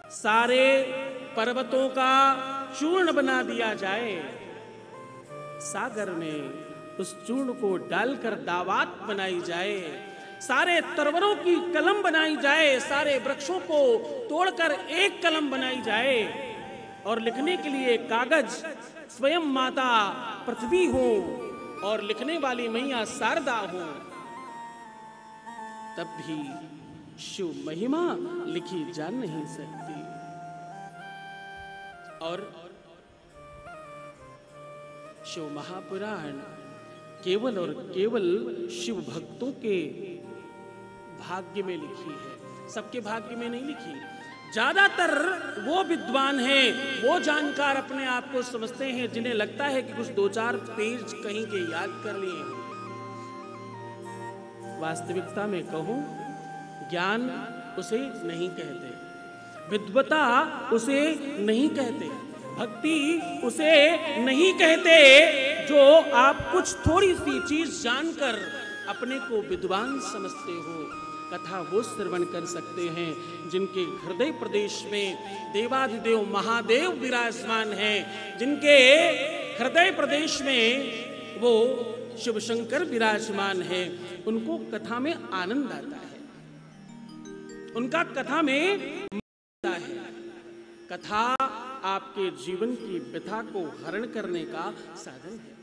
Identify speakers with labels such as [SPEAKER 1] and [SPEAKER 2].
[SPEAKER 1] सारे पर्वतों का चूर्ण बना दिया जाए, सागर में उस चूर्ण को डालकर दावात बनाई जाए, सारे तरवरों की कलम बनाई जाए, सारे वृक्षों को तोड़कर एक कलम बनाई जाए और लिखने के लिए कागज स्वयं माता पृथ्वी हो और लिखने वाली मैया शारदा हो, तब भी शिव महिमा लिखी जा नहीं सकती। और शिव महापुराण केवल और केवल शिव भक्तों के भाग्य में लिखी है, सबके भाग्य में नहीं लिखी। ज्यादातर वो विद्वान हैं, वो जानकार अपने आप को समझते हैं जिन्हें लगता है कि कुछ 2-4 पेज कहीं के याद कर लिए। वास्तविकता में कहूं, ज्ञान उसे नहीं कहते, विद्वता उसे नहीं कहते, भक्ति उसे नहीं कहते, जो आप कुछ थोड़ी सी चीज जानकर अपने को विद्वान समझते हो। कथा वो श्रवण कर सकते हैं जिनके हृदय प्रदेश में देवाधिदेव महादेव विराजमान हैं, जिनके हृदय प्रदेश में वो शिव शंकर विराजमान है। उनको कथा में आनंद आता है, उनका कथा में मजा है। कथा आपके जीवन की व्यथा को हरण करने का साधन है।